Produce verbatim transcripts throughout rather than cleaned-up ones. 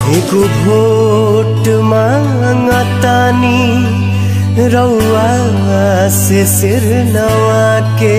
एगो वोट मांगतानी रउआ से सिर नवा के।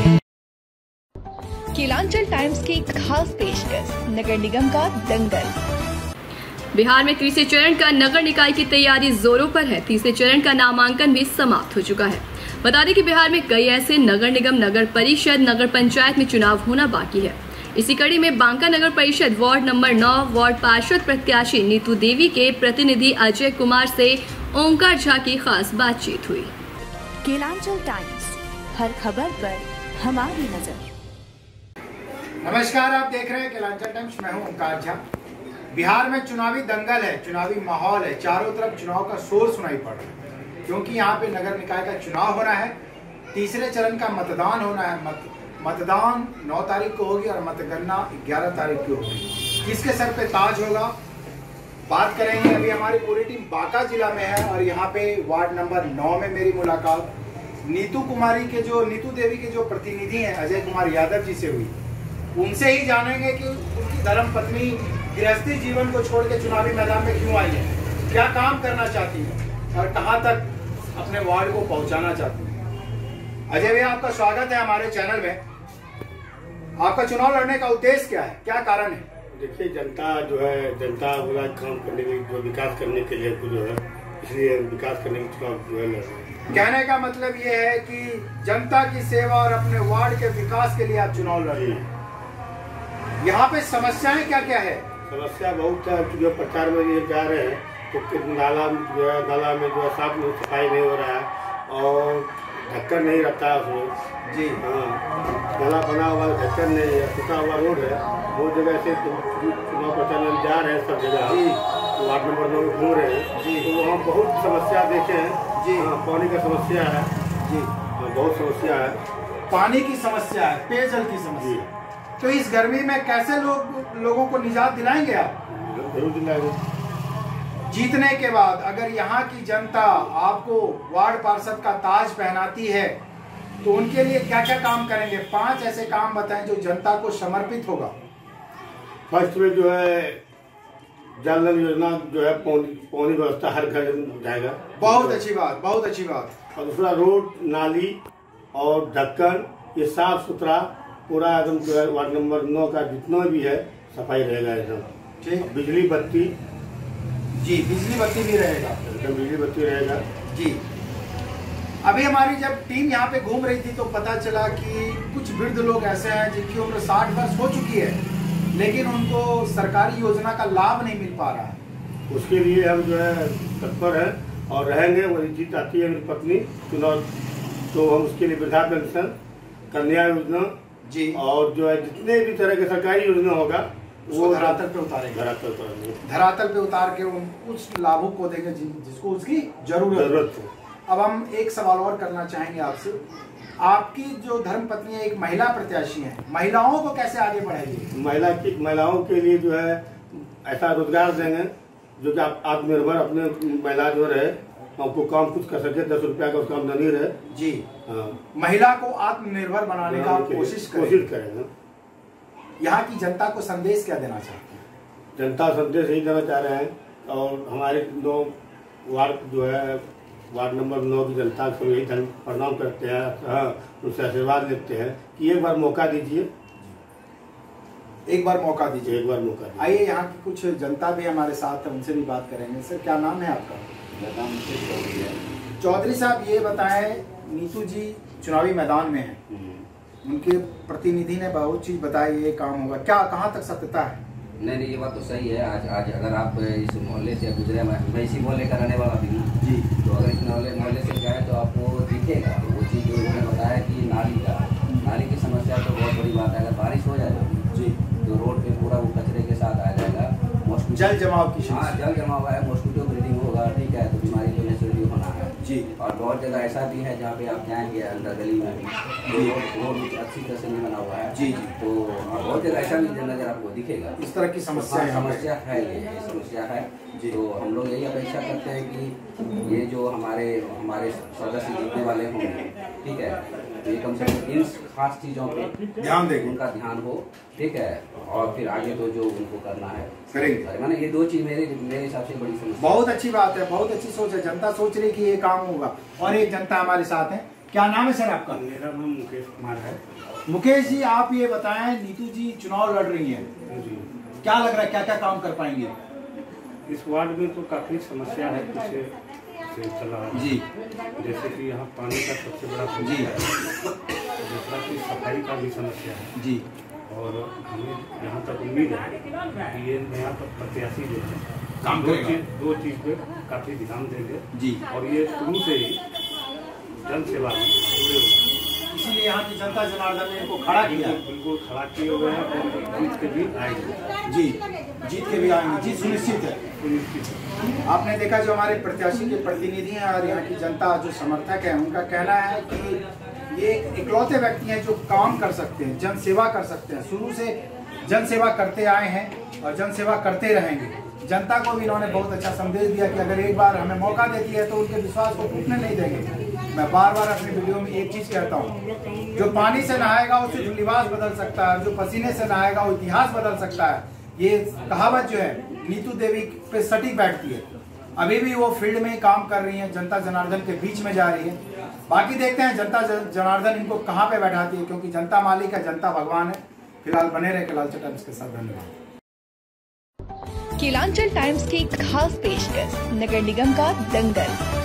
केलांचल टाइम्स की खास पेशकश नगर निगम का दंगल। बिहार में तीसरे चरण का नगर निकाय की तैयारी जोरों पर है। तीसरे चरण का नामांकन भी समाप्त हो चुका है। बता दें कि बिहार में कई ऐसे नगर निगम, नगर परिषद, नगर पंचायत में चुनाव होना बाकी है। इसी कड़ी में बांका नगर परिषद वार्ड नंबर नौ वार्ड पार्षद प्रत्याशी नीतू देवी के प्रतिनिधि अजय कुमार से ओंकार झा की खास बातचीत हुई। केलांचल टाइम्स, हर खबर पर हमारी नजर। नमस्कार, आप देख रहे हैं केलांचल टाइम्स। मैं हूं ओंकार झा। बिहार में चुनावी दंगल है, चुनावी माहौल है, चारों तरफ चुनाव का शोर सुनाई पड़ रहा है, क्योंकि यहाँ पे नगर निकाय का चुनाव होना है। तीसरे चरण का मतदान होना है। मत, मतदान नौ तारीख को होगी और मतगणना ग्यारह तारीख को होगी। किसके सर पे ताज होगा, बात करेंगे। अभी हमारी पूरी टीम बांका जिला में है और यहाँ पे वार्ड नंबर नौ में मेरी मुलाकात नीतू कुमारी के जो नीतू देवी के जो प्रतिनिधि हैं अजय कुमार यादव जी से हुई। उनसे ही जानेंगे कि उनकी धर्म पत्नी गृहस्थी जीवन को छोड़ के चुनावी मैदान में क्यों आई है, क्या काम करना चाहती है और कहां तक अपने वार्ड को पहुंचाना चाहती है। अजय भैया, आपका स्वागत है हमारे चैनल में। आपका चुनाव लड़ने का उद्देश्य क्या है, क्या कारण है? देखिए, जनता जो है जनता वाला काम करने के लिए, जो विकास करने के लिए जो है, इसलिए विकास करने के चुनाव जो है लड़ रहे हैं। कहने का मतलब ये है कि जनता की सेवा और अपने वार्ड के विकास के लिए आप चुनाव लड़ रहे हैं। यहाँ पे समस्याएं क्या क्या है? समस्या बहुत है। जो प्रचार में ये जा रहे हैं तो नाला जो है, नाला में जो है साफ सफाई नहीं हो रहा है और ढक्कन नहीं रहता है उसमें। जी हाँ, नाला बना हुआ ढक्कन नहीं है, टूटा हुआ रोड है। वो जगह से चुनाव प्रचार में जा रहे हैं सब जगह। जी, वार्ड नंबर नौ में घूम रहे हैं। जी, तो वहाँ बहुत समस्या देखे हैं। जी हाँ, पानी का समस्या है। जी हाँ, बहुत समस्या है। पानी की समस्या है, पेयजल की समस्या। तो इस गर्मी में कैसे लोग लोगों को निजात दिलाएंगे आप? जरूर दिलाएंगे। जीतने के बाद अगर यहाँ की जनता आपको वार्ड पार्षद का ताज पहनाती है तो उनके लिए क्या क्या काम करेंगे? पांच ऐसे काम बताएं जो जनता को समर्पित होगा। फर्स्ट में जो है जल नल योजना जो है, पानी व्यवस्था हर घर जाएगा। बहुत अच्छी बात, बहुत अच्छी बात। और दूसरा रोड, नाली और ढक्कन, ये साफ सुथरा पूरा एकदम जो है वार्ड नंबर नौ का जितना भी है सफाई रहेगा एकदम। ठीक। बिजली बत्ती, जी बिजली बत्ती भी रहेगा, एकदम बिजली बत्ती रहेगा। जी। अभी हमारी जब टीम यहाँ पे घूम रही थी तो पता चला कि कुछ वृद्ध लोग ऐसे हैं जिनकी उम्र साठ वर्ष हो चुकी है, लेकिन उनको सरकारी योजना का लाभ नहीं मिल पा रहा है। उसके लिए हम जो है तत्पर हैं और रहेंगे। वही जीत आती है मेरी पत्नी चुनाव, तो हम उसके लिए वृद्धा पेंशन, कन्या योजना जी, और जो है जितने भी तरह के सरकारी योजना होगा वो धरातल पे उतारेंगे। धरातल उतारेंगे धरातल पे उतार के उन उस लाभुक को देंगे जिसको उसकी जरूरत हो। अब हम एक सवाल और करना चाहेंगे आपसे। आपकी जो धर्म पत्नी है, एक महिला प्रत्याशी है, महिलाओं को कैसे आगे बढ़ाएगी? महिला की महिलाओं के लिए जो है ऐसा रोजगार देंगे जो कि आप आत्मनिर्भर अपने महिला जो रहे, आपको काम कुछ कर सके, दस रुपया का उसका आमदनी रहे। जी हाँ, महिला को आत्मनिर्भर बनाने का कोशिश कोशिश करेंगे। यहाँ की जनता को संदेश क्या देना चाहते हैं? जनता संदेश यही देना चाह रहे हैं और हमारे दो वार्ड जो है वार्ड नंबर नौ की जनता को यही प्रणाम करते हैं। हाँ, उनसे आशीर्वाद लेते हैं कि एक बार मौका दीजिए, एक बार मौका दीजिए, एक बार मौका दीजिए। आइए, यहाँ की कुछ जनता भी हमारे साथ है, उनसे भी बात करेंगे। सर, क्या नाम है आपका? मेरा नाम चौधरी है। चौधरी साहब, ये बताएं, नीतू जी चुनावी मैदान में हैं, उनके प्रतिनिधि ने बहुत चीज बताई, ये काम होगा, क्या कहाँ तक सत्यता है? नहीं नहीं, ये बात तो सही है। आज आज अगर आप इस मोहल्ले से गुजरे, मैं इसी मोहल्ले का रहने वाला भी हूँ जी, तो अगर इस मोहल्ले मोहल्ले से जाए तो आपको दिखेगा वो चीज़ जो उन्होंने बताया कि नाली का नाली की समस्या तो बहुत बड़ी बात है। अगर बारिश हो जाए जी तो रोड पे पूरा वो कचरे के साथ आ जाएगा। मॉस्किटो जल जमाव की, हाँ जल जमाव है, मॉस्किटो ब्रीडिंग होगा, ठीक है, तो बीमारी तो नेचुरली होना है जी। और बहुत जगह ऐसा भी है जहाँ पे आप जाएंगे अंदर गली में भी रोड अच्छी तरह से नहीं बना हुआ है जी, तो बहुत जगह ऐसा भी नजर आपको दिखेगा। इस तरह की समस्या है, समस्या है, ये समस्या है जी। तो हम लोग यही अपेक्षा करते हैं कि ये जो हमारे हमारे सदस्य जीतने वाले होंगे, ठीक है, तो ये कम से कम इन खास चीज़ों पे ध्यान दें, उनका ध्यान हो, ठीक है, और फिर आगे तो जो उनको करना है करेंगे। माने ये दो चीज मेरे मेरे हिसाब से बड़ी समस्या। बहुत अच्छी बात है, बहुत अच्छी सोच है। जनता सोच रही कि ये काम होगा। और एक जनता हमारे साथ है। क्या नाम है सर आपका? मेरा नाम मुकेश कुमार है। मुकेश जी, आप ये बताएं, नीतू जी चुनाव लड़ रही हैं, क्या लग रहा है, क्या क्या काम कर पाएंगे? इस वार्ड में तो काफी समस्या है पीछे से चला जी। जैसे कि यहाँ पानी का सबसे बड़ा समस्या है, दूसरा की सफाई का भी समस्या है जी। और हमें यहाँ तक उम्मीद है कि ये नया प्रत्याशी जो है काम दो करेगा। चीज दो चीज पे काफी ध्यान देंगे जी। और ये शुरू से ही जन सेवा में जुड़े हुए हैं। इसीलिए यहाँ की जनता जनार्दन ने इनको खड़ा किया। बिल्कुल खड़ा किए हुए हैं और जीत के भी आएंगे। जी, जीत के भी आएंगे। जीत सुनिश्चित है। सुनिश्चित। आपने देखा जो हमारे प्रत्याशी के प्रतिनिधि हैं और यहाँ की जनता जो समर्थक है, उनका कहना है कि ये इकलौते व्यक्ति हैं जो काम कर सकते हैं, जन सेवा कर सकते हैं। शुरू से जन सेवा करते आए हैं और जन सेवा करते रहेंगे। जनता को भी इन्होंने बहुत अच्छा संदेश दिया कि अगर एक बार हमें मौका देती है तो उनके विश्वास को टूटने नहीं देंगे। मैं बार बार अपने वीडियो में एक चीज कहता हूँ, जो पानी से नहाएगा उससे जो लिबास बदल सकता है, जो पसीने से नहाएगा वो इतिहास बदल सकता है। ये कहावत जो है नीतू देवी पे सटीक बैठती है। अभी भी वो फील्ड में ही काम कर रही हैं, जनता जनार्दन के बीच में जा रही है। बाकी देखते हैं जनता जनार्दन इनको कहाँ पे बैठाती है, क्योंकि जनता मालिक है, जनता भगवान है। फिलहाल बने रहे केलांचल टाइम्स के साथ। धन्यवाद। केलांचल टाइम्स की खास पेशकश, नगर निगम का दंगल।